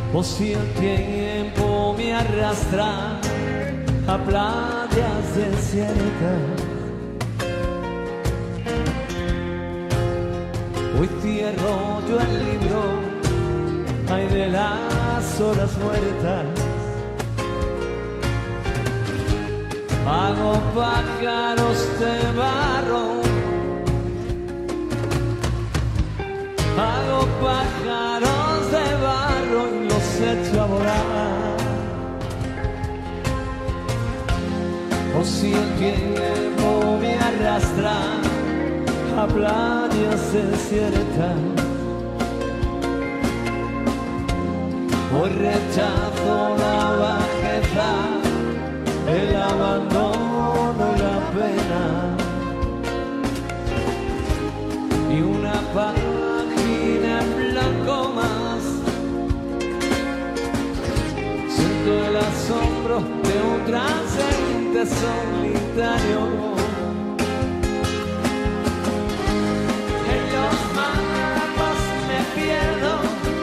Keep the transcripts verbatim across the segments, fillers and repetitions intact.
o si el tiempo me arrastra a playas desiertas. Hoy cierro yo el libro, ay, de las horas muertas. Hago pájaros de barro, hago pájaros de barro y los echo a volar. O si el tiempo me arrastra a playas desiertas, hoy rechazo la bajeza, el abandono y la pena, y una página en blanco más. Siento el asombro de un transeúnte solitario. En los mapas me pierdo,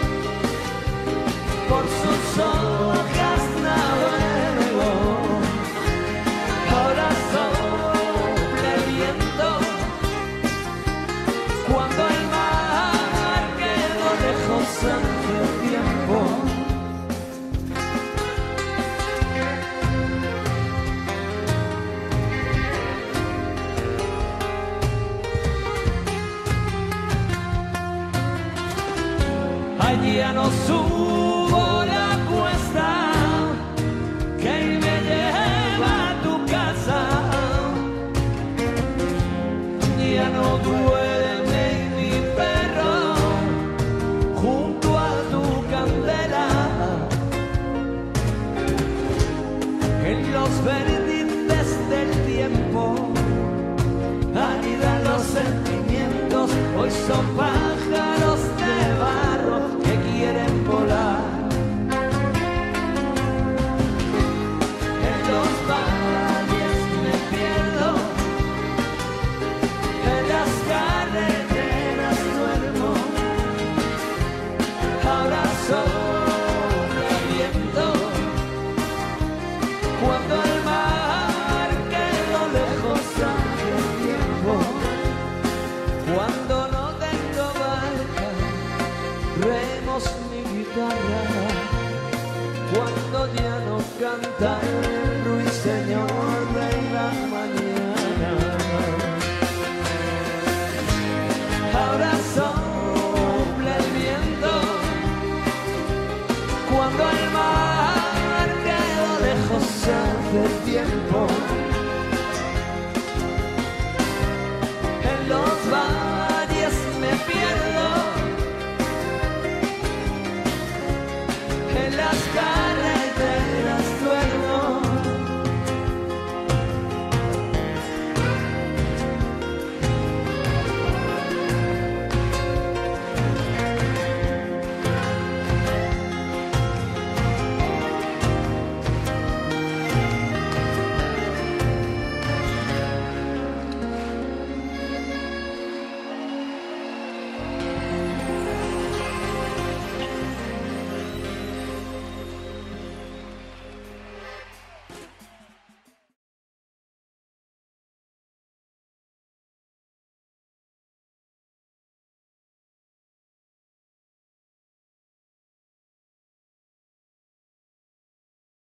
por sus hojas navego. Ahora sopla el viento cuando el mar quedó lejos hace tiempo. Allí ya no subo la cuesta que me lleva a tu casa, ya no duerme mi perro junto a tu candela. En los vértices del tiempo anidan los sentimientos, hoy son pájaros